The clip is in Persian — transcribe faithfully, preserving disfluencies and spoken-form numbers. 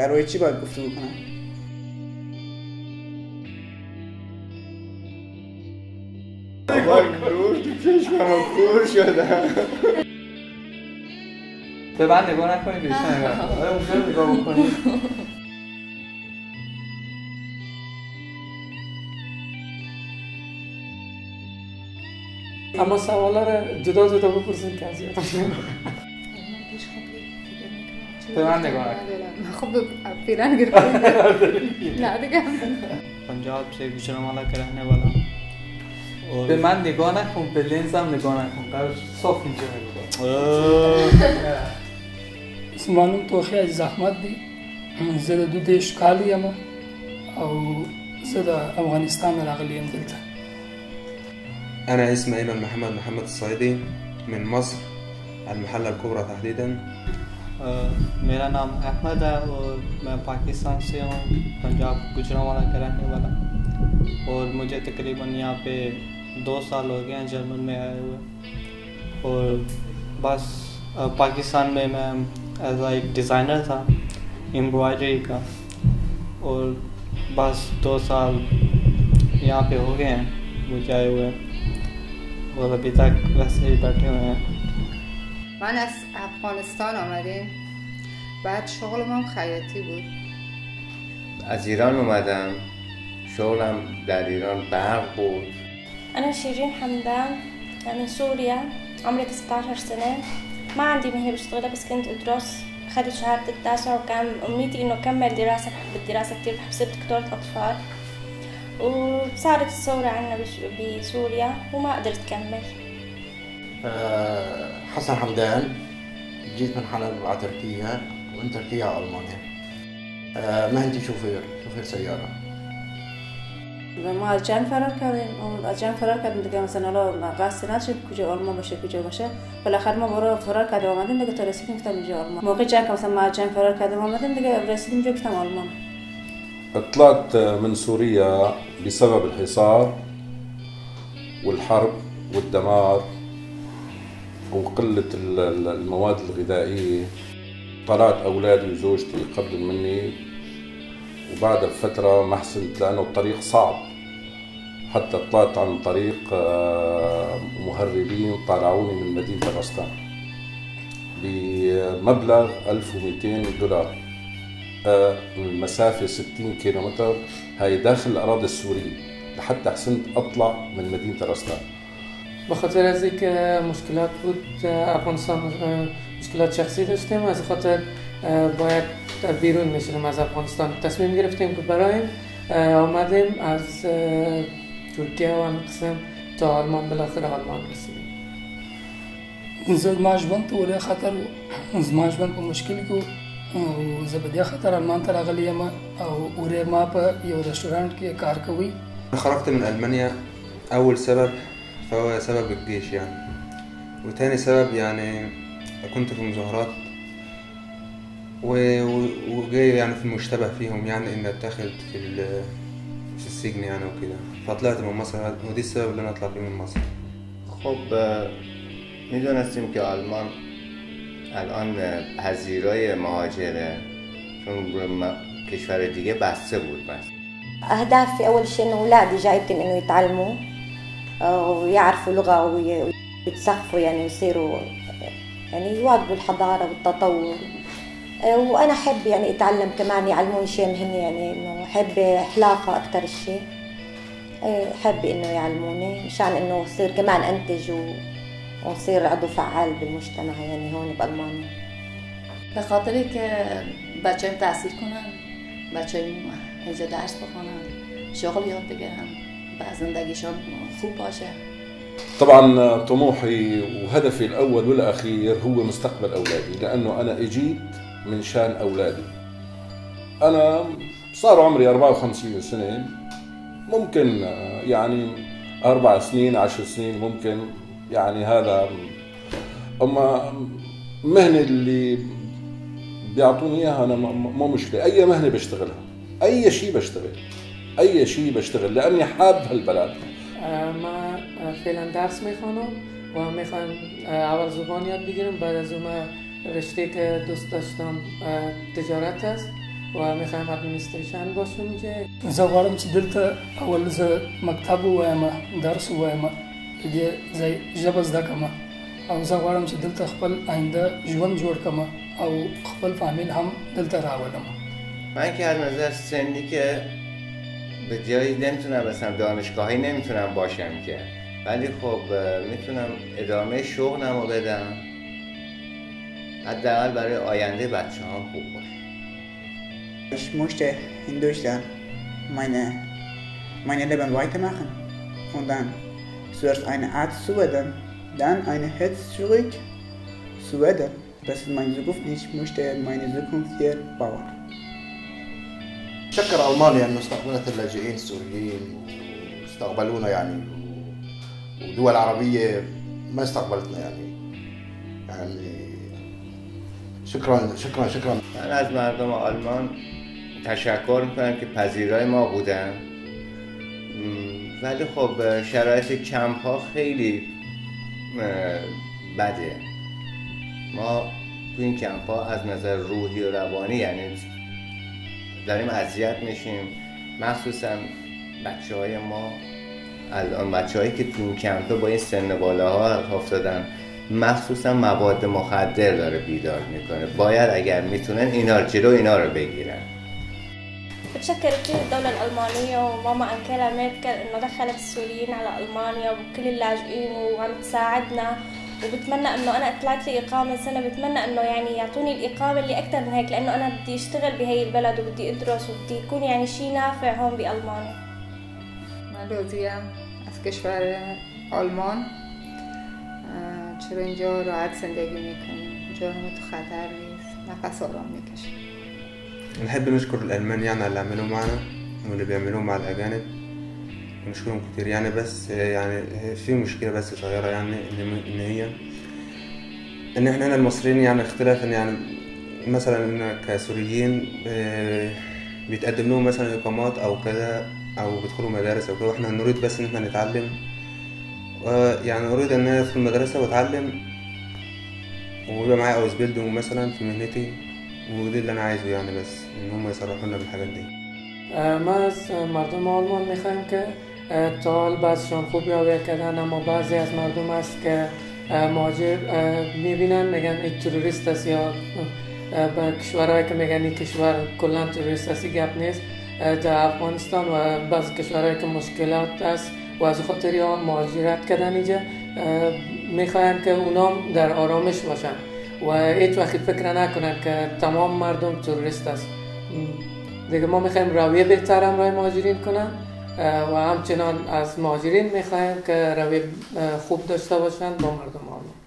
در روی چی باید گفتگو کنم؟ بابا گروه تو چشمم کور شدم. به من نگاه نکنید بیشتر نگاه آره اونجا نگاه بکنید. اما سوالا رو جدا جدا بپرسید که اذیتم نکنه. به من نگاه نکنید. خب فعلا گرفت. نه دیگه. पंजाब से गुजरांवाला का रहने वाला हूँ به من نگاه نکن به لنزم نگاه نکن قرار صاف اینجا نگاه اسمانم توخی عزیز احمد دی زه د دو دیش کال یم او زه د افغانستان راغلی یم دلته. أنا اسمي أيمن محمد محمد الصيدي من مصر المحلة الكبرى تحديدا. मेरा नाम अहमद है और मैं पाकिस्तान से हूँ पंजाब गुजरांवाला का रहने वाला और मुझे तकरीबन यहाँ पे दो साल हो गए हैं जर्मन में आए हुए और बस पाकिस्तान में मैं एज आ एक डिज़ाइनर था एम्ब्रॉयडरी का और बस दो साल यहाँ पे हो गए हैं मुझे आए हुए और अभी तक वैसे ही बैठे हुए हैं. من از افغانستان آمدیم بعد شغلم هم خیاطی بود. از ایران اومدم شغلم در ایران برق بود. أنا شيرين حمدان من سوريا عمري تسعة عشر سنة ما عندي مهنة بشتغلها بس كنت أدرس أخذت شهادة التاسع وكان أمنيتي إنه أكمل دراسة بحب الدراسة كتير بحب صير دكتورة أطفال وصارت الثورة عنا بسوريا وما قدرت أكمل. أه حسن حمدان جيت من حلب على تركيا ومن تركيا على ألمانيا. أه مهنتي شوفير شوفير سيارة. ما از جنگ فرار کردیم از جنگ فرار کردیم دیگه مثلا حالا قصد نداشتیم کجا آلمان باشه کجا باشه بالاخره ما برای فرار کردیم آمدیم دیگه تا رسیدیم گفتم اینجا آلمان. موقع جنگ مثلا ما از جنگ فرار کردیم آمدیم دیگه رسیدیم اینجا گفتم آلمان. طلعت من سوريا بسبب الحصار والحرب والدمار وقلة المواد الغذائية. طلعت أولادي وزوجتي قبل مني وبعد بفترة ما حسنت لأنه الطريق صعب حتى طلعت عن طريق مهربين طلعوني من مدينة الرستان بمبلغ ألف ومئتين دولار. المسافة ستين كيلومتر هاي داخل الأراضي السورية لحتى حسنت أطلع من مدينة الرستان. بخاطر از یک مشکلات بود افغانستان مشکلات شخصی داشتیم از خاطر باید بیرون میشدیم از افغانستان تصمیم گرفتیم که برایم آمدیم از ترکیه و همین قسم تا آلمان بالاخره آلمان رسیدیم. زه زما ژوند ته ولې خطر و زما ژوند په مشکل کې و زه په دې خاطر آلمان ته راغلی یم او ورې ما په یو رستورانت کې کار کوي. خرجت من ألمانيا أول سبب فهو سبب الجيش يعني وتاني سبب يعني كنت في مظاهرات وجاي يعني في المشتبه فيهم يعني إن اتخذ في في السجن يعني وكده فطلعت من مصر ودي السبب اللي أنا أطلع فيه من مصر. خب میدونستیم که آلمان الان پذیرای مهاجره چون کشور دیگه بسته بود بس. أهدافي أول شيء إنه أولادي جايبتهم إنه يتعلموا ويعرفوا لغة ويتثقفوا يعني ويصيروا يعني يواكبوا الحضارة والتطور. وأنا أحب يعني أتعلم كمان يعلموني شيء مهم يعني إنه أحب حلاقة أكتر شيء أحب إنه يعلموني مشان إنه أصير كمان أنتج ونصير عضو فعال بالمجتمع يعني هون بألمانيا. به خاطری که بچه‌ام تحصیل کنن بچه‌ام اینجا درس بخونن شغل یاد بگیرن و زندگیشون خوب باشه. طبعا طموحي وهدفي الأول والأخير هو مستقبل أولادي لأنه أنا إجيت من شان أولادي. أنا صار عمري أربعة وخمسين سنة ممكن يعني أربع سنين عشر سنين ممكن يعني هذا أما مهنة اللي بيعطوني إياها أنا مو مشكلة أي مهنة بشتغلها أي شيء بشتغل أي شيء بشتغل لأني حاب هالبلد. ما فعلا درس میخوانم و میخوام اول زبان یاد بگیرم بعد از اون رشته که دوست داشتم تجارت است و میخوایم ادمنستریشن باشم اینجا. زه غواړم چې دلته اول زه مکتب ووایم، درس ووایم، دې ځای ژبه زده کړم او زه غواړم چې دلته خپل آینده ژوند جوړ کړم او خپل فامیل هم دلته راولم. من که از نظر سنی که به جایی نمیتونم برسم، دانشگاهی نمیتونم باشم که، ولی خب میتونم ادامه شغلم رو بدم، حداقل برای آینده بچه هم خوب باشه. Ich möchte in Deutschland meine, meine Leben weitermachen und dann zuerst eine Arzt zu werden, dann eine Herz zurück zu werden. Das ist meine Zukunft. Ich möchte meine Zukunft hier bauen. شكر ألمانيا أنه استقبلت اللاجئين السوريين واستقبلونا يعني، ودول عربية ما استقبلتنا يعني. يعني شكرا شكرا شكرا. من از مردم آلمان تشکر میکنم که پذیرای ما بودن، ولی خب شرایط کمپ ها خیلی بده. ما تو این کمپ ها از نظر روحی و روانی یعنی داریم اذیت میشیم، مخصوصا بچه های ما الان، بچه هایی که تو این کمپ با این سن بالاها افتادن، مخصوصا مواد مخدر داره بیدار میکنه. باید اگر میتونن اینا رو جلو اینا رو بگیرن. بتشكر كثير الدولة الألمانية وماما أنكيلا ميركل إنه دخلت السوريين على ألمانيا وكل اللاجئين وعم تساعدنا، وبتمنى إنه أنا طلعت لي إقامة سنة، بتمنى إنه يعني يعطوني الإقامة اللي أكثر من هيك، لأنه أنا بدي أشتغل بهي البلد وبدي أدرس وبدي يكون يعني شيء نافع هون بألمانيا. من روزیم از کشور آلمان. چرا اینجا راحت زندگی میکنیم، جانمون تو خطر نیست، نفس آرام میکشیم. نحب نشكر الألمان يعني على اللي عملوه معنا واللي بيعملوه مع الأجانب، ونشكرهم كتير يعني. بس يعني في مشكلة بس صغيرة يعني إن هي إن إحنا هنا المصريين يعني اختلافا يعني، مثلا إن كسوريين بيتقدم لهم مثلا إقامات أو كذا أو بيدخلوا مدارس أو كذا، وإحنا نريد بس إن إحنا نتعلم، يعني أريد أن أنا أدخل المدرسة وأتعلم ويبقى معايا أوزبيلدونج مثلا في مهنتي، ودي اللي أنا عايزه يعني، بس إن هم يصرحوا لنا بالحاجات دي. ما از مردم آلمان میخوایم که تا حال بعضشان خوب رویه کردن، اما بعضی از مردم هست که مهاجر میبینن میگن این تروریست است، یا به کشورهایی که میگن این کشور کلا تروریست است گپ نیست. در افغانستان و بعضی کشورهایی که مشکلات است و از خاطر ها مهاجرت کردن اینجا، میخواین که اونام در آرامش باشن و هیچ وقت فکر نکنن که تمام مردم تروریست است. دیگه ما میخوایم رویه بهتر همراه مهاجرین کنن و همچنان از مهاجرین میخوایم که رویه خوب داشته باشن با مردم آلمان.